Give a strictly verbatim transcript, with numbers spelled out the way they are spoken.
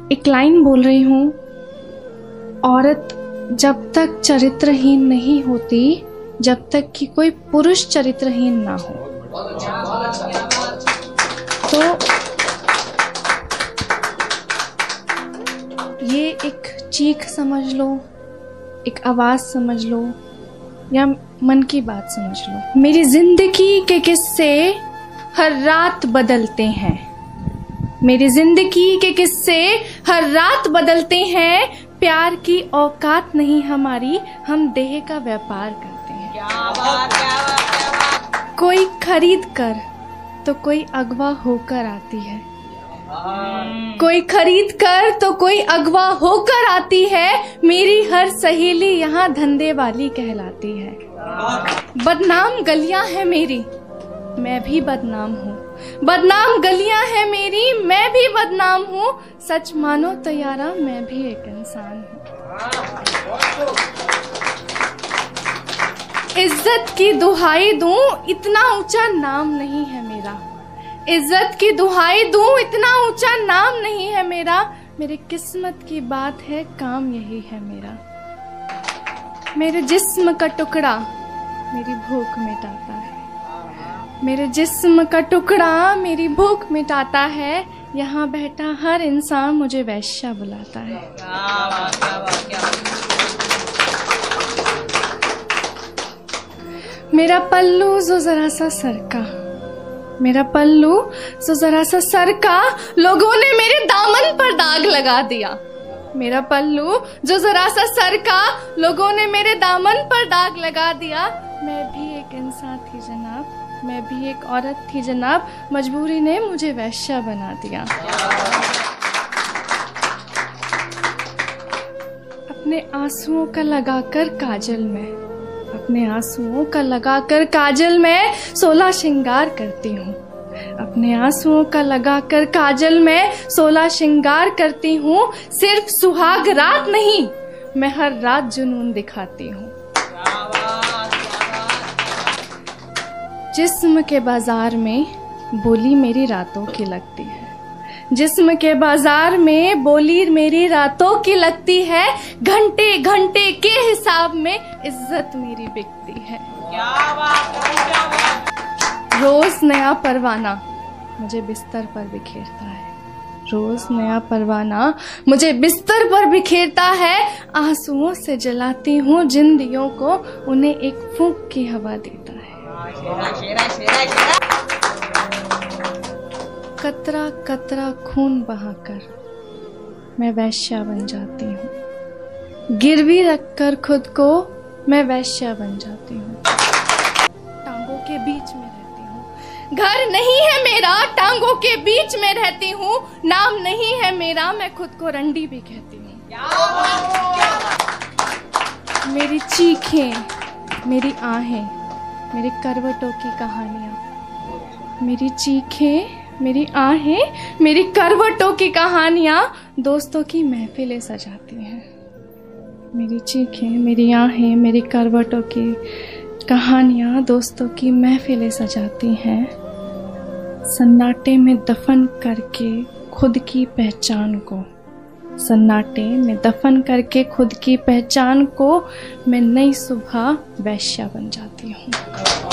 एक लाइन बोल रही हूँ, औरत जब तक चरित्रहीन नहीं होती जब तक कि कोई पुरुष चरित्रहीन ना हो। तो ये एक चीख समझ लो, एक आवाज समझ लो, या मन की बात समझ लो। मेरी जिंदगी के किस्से हर रात बदलते हैं, मेरी जिंदगी के किस्से हर रात बदलते हैं। प्यार की औकात नहीं हमारी, हम देह का व्यापार करते हैं। क्या बात, क्या बात, क्या बात। कोई खरीद कर तो कोई अगवा होकर आती है, कोई खरीद कर तो कोई अगवा होकर आती है। मेरी हर सहेली यहाँ धंधे वाली कहलाती है। बदनाम गलियां हैं मेरी, मैं भी बदनाम हूँ। बदनाम गलियां हैं मेरी, मैं भी बदनाम हूँ। सच मानो तो यारा, मैं भी एक इंसान हूँ। इज्जत की दुहाई दूं, इतना ऊंचा नाम नहीं है मेरा। इज्जत की दुहाई दूं, इतना ऊंचा नाम नहीं है मेरा। मेरी किस्मत की बात है, काम यही है मेरा। मेरे जिस्म का टुकड़ा मेरी भूख मिटाता है, मेरे जिस्म का टुकड़ा मेरी भूख मिटाता है। यहाँ बैठा हर इंसान मुझे वैश्या बुलाता है। मेरा पल्लू जो जरा सा सरका, मेरा पल्लू जो जरा सा सरका, लोगों ने मेरे दामन पर दाग लगा दिया। मेरा पल्लू जो जरा सा सरका, लोगों ने मेरे दामन पर दाग लगा दिया। मैं भी एक इंसान थी जनाब, मैं भी एक औरत थी जनाब, मजबूरी ने मुझे वैश्या बना दिया। अपने आंसुओं का लगाकर काजल में, अपने आंसुओं का लगाकर काजल में सोलह श्रृंगार करती हूँ। अपने आंसुओं का लगाकर काजल में सोलह श्रृंगार करती हूँ। सिर्फ सुहाग रात नहीं, मैं हर रात जुनून दिखाती हूँ। जिस्म के बाजार में बोली मेरी रातों की लगती है, जिस्म के बाजार में बोली मेरी रातों की लगती है। घंटे घंटे के हिसाब में इज्जत मेरी बिकती है। क्या बात है, क्या बात। रोज नया परवाना मुझे बिस्तर पर बिखेरता है, रोज नया परवाना मुझे बिस्तर पर बिखेरता है। आंसुओं से जलाती हूँ जिन दियों को, उन्हें एक फूंक की हवा देता है। शेरा, शेरा, शेरा, शेरा। कतरा कतरा खून बहाकर मैं वैश्या बन जाती हूँ। गिरवी रखकर खुद को मैं वैश्या बन जाती हूँ। टांगों के बीच में रहती हूँ, घर नहीं है मेरा, टांगों के बीच में रहती हूँ। नाम नहीं है मेरा, मैं खुद को रंडी भी कहती हूँ। मेरी चीखें, मेरी आहें, मेरी करवटों की कहानियाँ, मेरी चीखें, मेरी आहें, मेरी करवटों की कहानियाँ दोस्तों की महफिलें सजाती हैं। मेरी चीखें, मेरी आहें, मेरी करवटों की कहानियाँ दोस्तों की महफिलें सजाती हैं। सन्नाटे में दफन करके खुद की पहचान को, सन्नाटे में दफन करके खुद की पहचान को मैं नई सुबह वैश्या बन जाती हूँ।